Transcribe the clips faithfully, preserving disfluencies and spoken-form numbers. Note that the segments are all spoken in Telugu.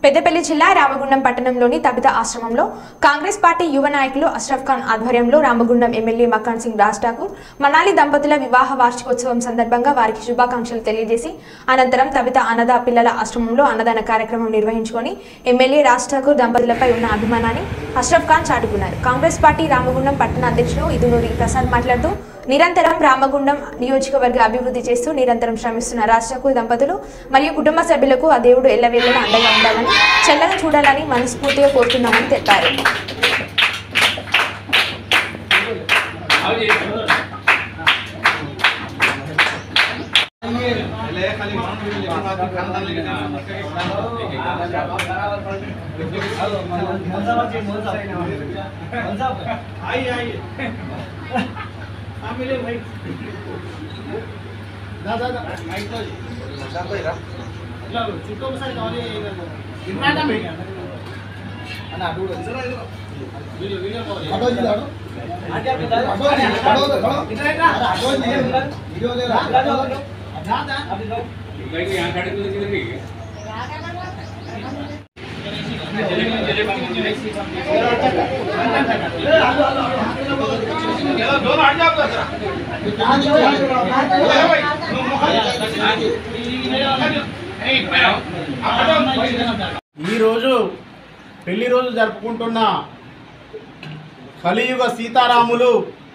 పెద్దపల్లి జిల్లా రామగుండం పట్టణంలోని తబిత ఆశ్రమంలో కాంగ్రెస్ పార్టీ యువ నాయకులు అష్రఫ్ ఖాన్ ఆధ్వర్యంలో రామగుండం ఎమ్మెల్యే మకాన్ సింగ్ రాజ్ ఠాకూర్ మనాలి దంపతుల వివాహ వార్షికోత్సవం సందర్భంగా వారికి శుభాకాంక్షలు తెలియజేసి అనంతరం తబిత అన్నద పిల్లల ఆశ్రమంలో అన్నదాన కార్యక్రమం నిర్వహించుకొని ఎమ్మెల్యే రాజ్ ఠాకూర్ దంపతులపై ఉన్న అభిమానాన్ని అష్రఫ్ ఖాన్ చాటుకున్నారు. కాంగ్రెస్ పార్టీ రామగుండం పట్టణ అధ్యక్షులు ఇదునూరి ప్రసాద్ మాట్లాడుతూ నిరంతరం రామగుండం నియోజకవర్గ అభివృద్ధి చేస్తూ నిరంతరం శ్రమిస్తున్న రాజ్ ఠాకూర్ దంపతులు మరియు కుటుంబ సభ్యులకు ఆ దేవుడు ఎల్లవేళలా అండగా ఉండాలని చల్లగా చూడాలని మనస్ఫూర్తిగా కోరుతున్నామని తెలిపారు. ఈరోజు పెళ్లి రోజు జరుపుకుంటున్న కలియుగ సీతారాములు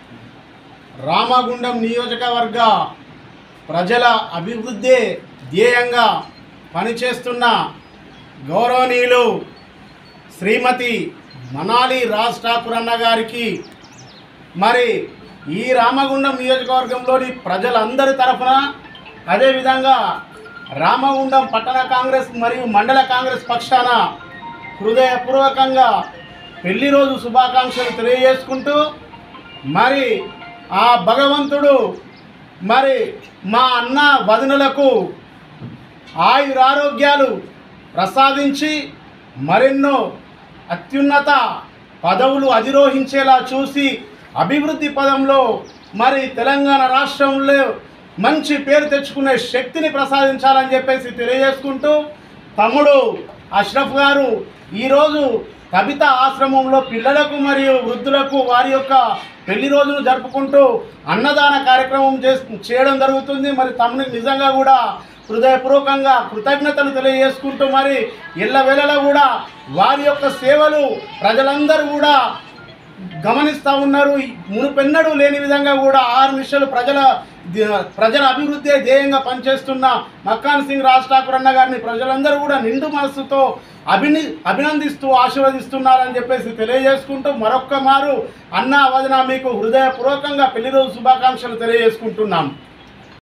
రామగుండం నియోజకవర్గ ప్రజల అభివృద్ధి ధ్యేయంగా పనిచేస్తున్న గౌరవనీయులు శ్రీమతి మనాలి రాజ్ ఠాకూర్ అన్న గారికి మరి ఈ రామగుండం నియోజకవర్గంలోని ప్రజలందరి తరఫున అదేవిధంగా రామగుండం పట్టణ కాంగ్రెస్ మరియు మండల కాంగ్రెస్ పక్షాన హృదయపూర్వకంగా పెళ్లి రోజు శుభాకాంక్షలు తెలియజేసుకుంటూ మరి ఆ భగవంతుడు మరి మా అన్న వదినులకు ఆయురారోగ్యాలు ప్రసాదించి మరెన్నో అత్యున్నత పదవులు అధిరోహించేలా చూసి అభివృద్ధి పదంలో మరి తెలంగాణ రాష్ట్రంలో మంచి పేరు తెచ్చుకునే శక్తిని ప్రసాదించాలని చెప్పేసి తెలియజేసుకుంటూ తమ్ముడు అష్రఫ్ గారు ఈరోజు కవిత ఆశ్రమంలో పిల్లలకు మరియు వృద్ధులకు వారి యొక్క పెళ్లి రోజును జరుపుకుంటూ అన్నదాన కార్యక్రమం చేయడం జరుగుతుంది. మరి తమ్ముడికి నిజంగా కూడా హృదయపూర్వకంగా కృతజ్ఞతలు తెలియజేసుకుంటూ మరి ఎల్లవేళలా కూడా వారి యొక్క సేవలు ప్రజలందరూ కూడా గమనిస్తూ ఉన్నారు. మునుపెన్నడూ లేని విధంగా కూడా ఆరు నిమిషాలు ప్రజల ప్రజల అభివృద్ధి ధ్యేయంగా పనిచేస్తున్న మకాన్ సింగ్ రాజ్ ఠాకూర్ అన్న గారిని ప్రజలందరూ కూడా నిండు మనస్సుతో అభిని అభినందిస్తూ ఆశీర్వదిస్తున్నారని చెప్పేసి తెలియజేసుకుంటూ మరొక్క మారు అన్న వదిన మీకు హృదయపూర్వకంగా పెళ్లి రోజు శుభాకాంక్షలు తెలియజేసుకుంటున్నాం.